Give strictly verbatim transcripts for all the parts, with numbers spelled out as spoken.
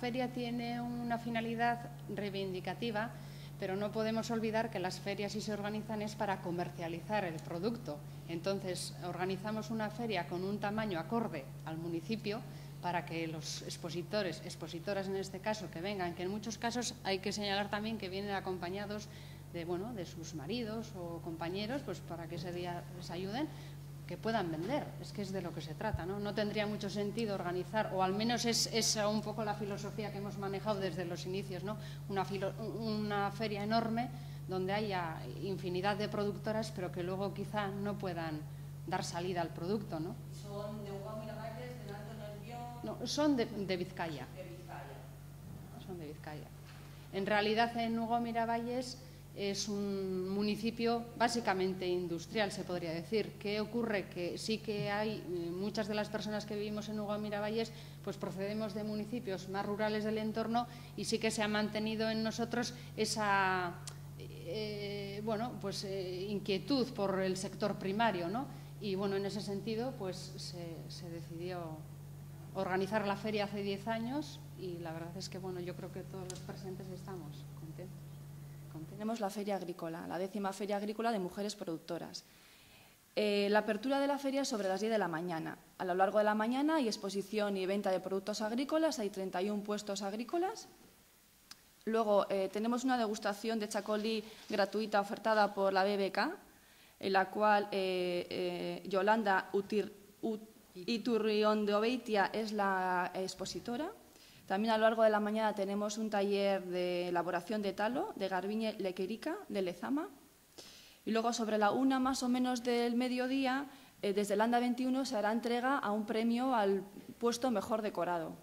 feria tiene una finalidad reivindicativa, pero no podemos olvidar que las ferias, si se organizan, es para comercializar el producto. Entonces, organizamos una feria con un tamaño acorde al municipio para que los expositores, expositoras en este caso, que vengan, que en muchos casos hay que señalar también que vienen acompañados de, bueno, de sus maridos o compañeros, pues para que ese día les ayuden, que puedan vender. Es que es de lo que se trata, ¿no? No tendría mucho sentido organizar, o al menos es, es un poco la filosofía que hemos manejado desde los inicios, ¿no? Una, filo, una feria enorme donde haya infinidad de productoras, pero que luego quizá no puedan dar salida al producto, ¿no? ¿Son de Ugao Miravalles, de Alto Nervión? No, son de, de Vizcaya. De Vizcaya. Son de Vizcaya. En realidad, en Ugao Miravalles es un municipio básicamente industrial, se podría decir. ¿Qué ocurre? Que sí que hay muchas de las personas que vivimos en Ugao Miravalles, pues procedemos de municipios más rurales del entorno, y sí que se ha mantenido en nosotros esa eh, bueno, pues, eh, inquietud por el sector primario, ¿no? Y bueno, en ese sentido, pues se, se decidió organizar la feria hace diez años, y la verdad es que bueno, yo creo que todos los presentes estamos contentos. Tenemos la Feria Agrícola, la décima Feria Agrícola de Mujeres Productoras. Eh, la apertura de la feria es sobre las diez de la mañana. A lo largo de la mañana hay exposición y venta de productos agrícolas, hay treinta y un puestos agrícolas. Luego eh, tenemos una degustación de chacolí gratuita ofertada por la B B K, en la cual eh, eh, Yolanda Utir, Ut, Iturriondo-Beitia es la expositora. También a lo largo de la mañana tenemos un taller de elaboración de talo de Garbiñe Lequerica, de Lezama. Y luego, sobre la una más o menos del mediodía, eh, desde el Anda veintiuno se hará entrega a un premio al puesto mejor decorado.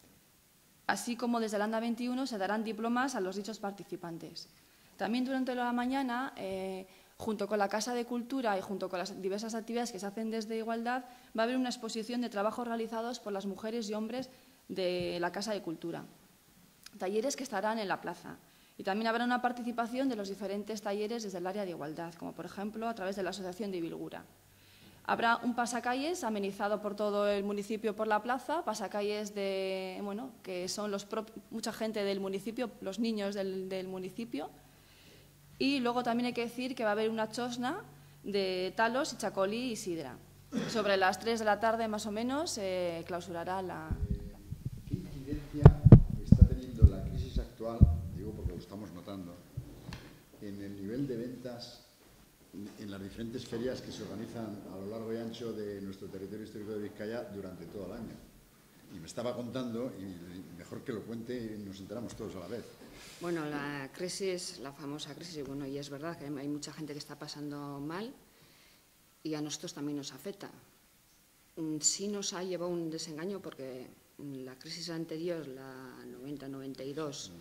Así como desde el Anda veintiuno se darán diplomas a los dichos participantes. También durante la mañana, eh, junto con la Casa de Cultura y junto con las diversas actividades que se hacen desde Igualdad, va a haber una exposición de trabajos realizados por las mujeres y hombres de la Casa de Cultura, talleres que estarán en la plaza. Y también habrá una participación de los diferentes talleres desde el área de igualdad, como por ejemplo a través de la Asociación de Ibilgura. Habrá un pasacalles amenizado por todo el municipio por la plaza, pasacalles de, bueno, que son los mucha gente del municipio, los niños del, del municipio. Y luego también hay que decir que va a haber una chosna de talos y chacolí y sidra. Sobre las tres de la tarde más o menos se eh, clausurará la... ¿Qué incidencia está teniendo la crisis actual, digo porque lo estamos notando, en el nivel de ventas en las diferentes ferias que se organizan a lo largo y ancho de nuestro territorio histórico de Vizcaya durante todo el año? Y me estaba contando, y mejor que lo cuente y nos enteramos todos a la vez. Bueno, la crisis, la famosa crisis, bueno, y es verdad que hay mucha gente que está pasando mal y a nosotros también nos afecta. Sí nos ha llevado un desengaño porque la crisis anterior, la noventa noventa y dos,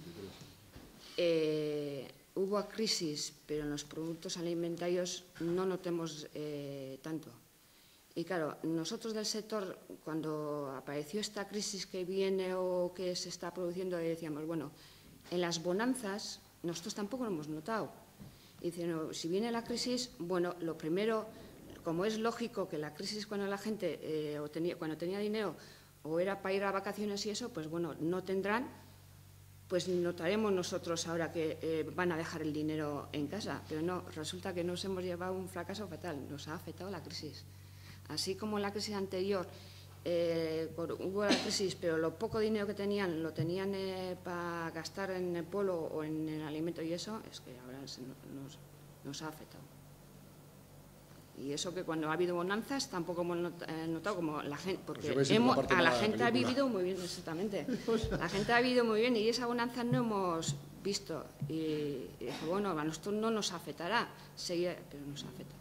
eh, hubo crisis, pero en los productos alimentarios no notemos eh, tanto. Y claro, nosotros del sector, cuando apareció esta crisis que viene o que se está produciendo, decíamos, bueno, en las bonanzas nosotros tampoco lo hemos notado. Y dicen, no, si viene la crisis, bueno, lo primero, como es lógico que la crisis cuando la gente, eh, o tenía, cuando tenía dinero, o era para ir a vacaciones y eso, pues bueno, no tendrán, pues notaremos nosotros ahora que eh, van a dejar el dinero en casa. Pero no, resulta que nos hemos llevado un fracaso fatal, nos ha afectado la crisis. Así como en la crisis anterior eh, por, hubo la crisis, pero lo poco dinero que tenían lo tenían eh, para gastar en el pueblo o en el alimento y eso, es que ahora se nos, nos ha afectado. Y eso que cuando ha habido bonanzas tampoco hemos notado como la gente, porque pues hemos, a la gente ha vivido muy bien, exactamente. La gente ha vivido muy bien y esa bonanza no hemos visto. Y, y bueno, a nosotros no nos afectará, seguir, pero nos afecta.